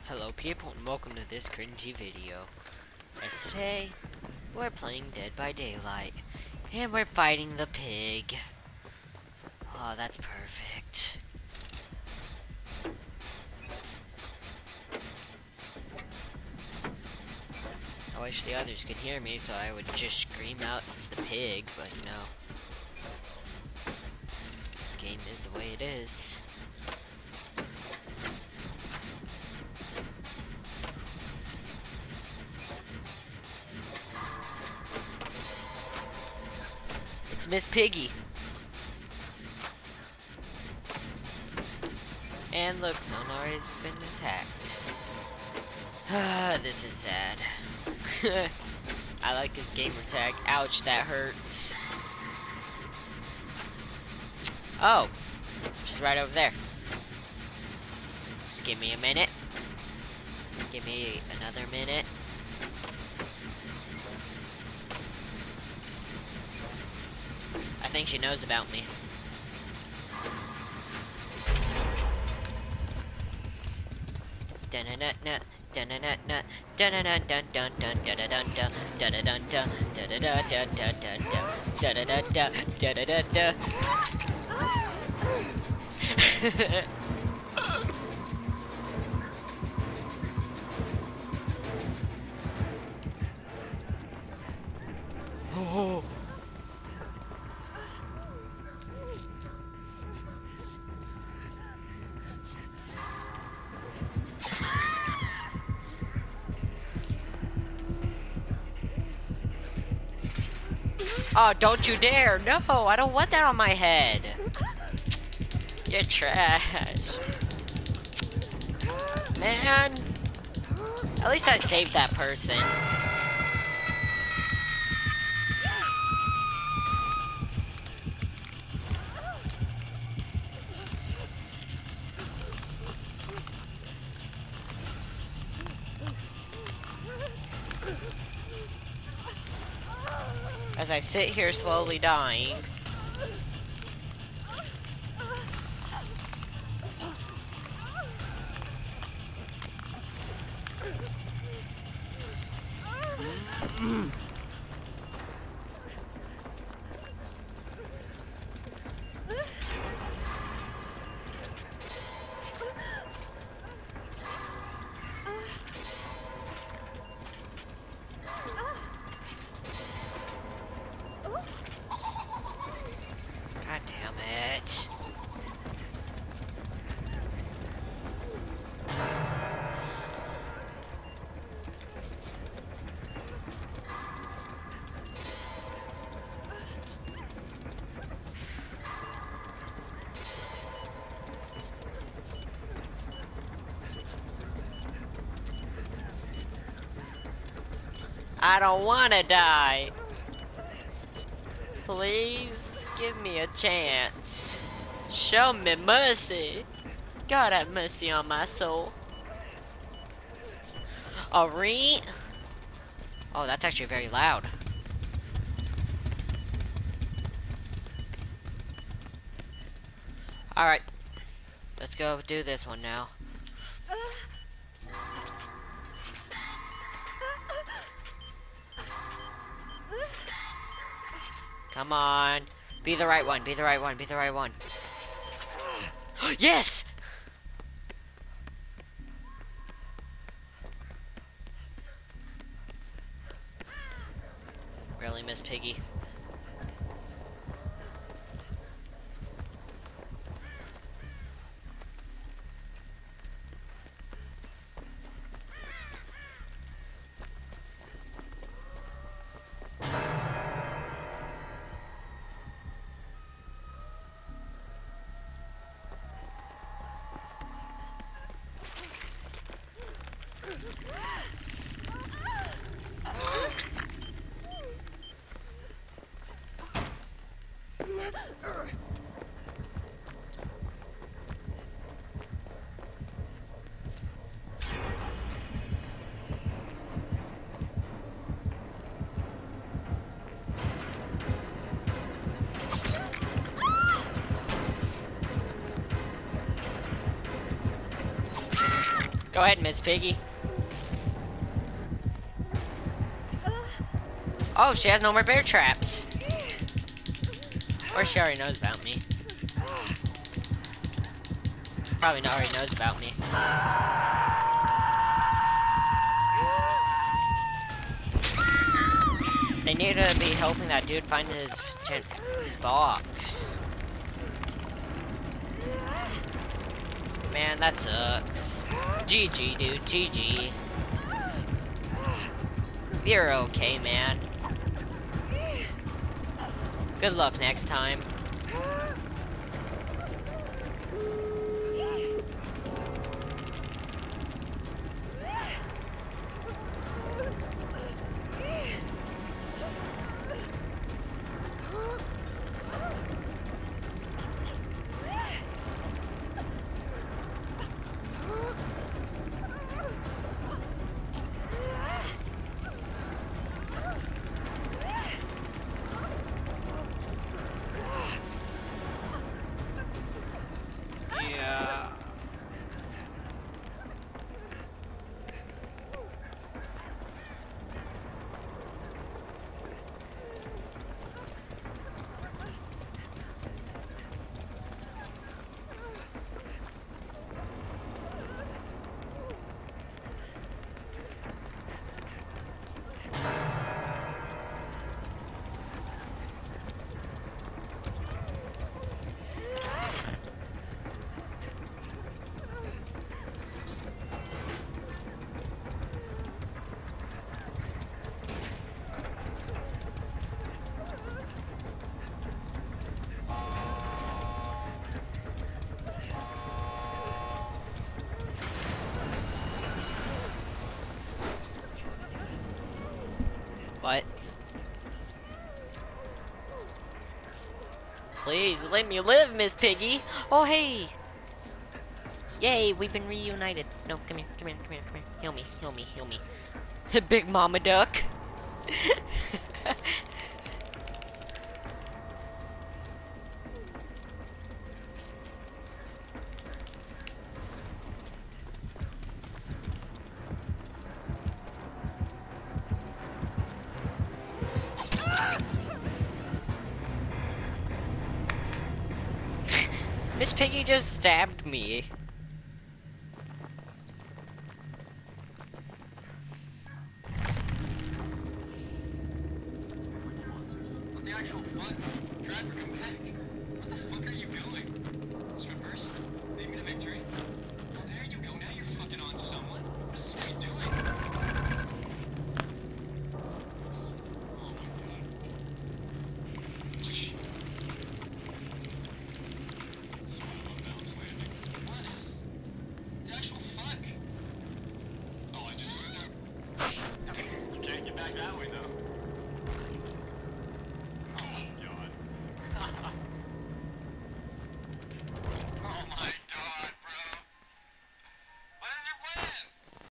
Hello people and welcome to this cringy video. As today, we're playing Dead by Daylight. And we're fighting the pig. Oh, that's perfect. I wish the others could hear me so I would just scream out it's the pig, but you know. This game is the way it is. It's Miss Piggy. And look, Sonar has been attacked. Ah, this is sad. I like his gamer tag. Ouch, that hurts. Oh, she's right over there. Just give me a minute. Give me another minute. I think she knows about me. Dun-dun-dun-dun, dun-dun-dun-dun, dun-dun-dun-dun-dun, dun-dun-dun-dun, dun-dun-dun-dun, dun-dun-dun-dun-dun-dun, dun-dun-dun-dun, dun-dun-dun-dun. Oh. Oh, don't you dare! No, I don't want that on my head. You're trash. Man. At least I saved that person. As I sit here slowly dying. God damn it. I don't wanna die. Please give me a chance. Show me mercy. God have mercy on my soul. Alright. Oh, that's actually very loud. Alright. Let's go do this one now. Come on. Be the right one, be the right one, be the right one. Yes! Really, Miss Piggy? Go ahead, Miss Piggy. Oh, she has no more bear traps. Or she already knows about me. Probably not already knows about me. They need to be helping that dude find his box. Man, that sucks. GG, dude. GG. You're okay, man. Good luck next time. What? Please, let me live, Miss Piggy! Oh, hey! Yay, we've been reunited. No, come here, come here, come here, come here. Heal me, heal me, heal me. Big Mama Duck! Miss Piggy just stabbed me. What the actual fuck? Driver, come back. Where the fuck are you going? Swim first. Lead me to victory.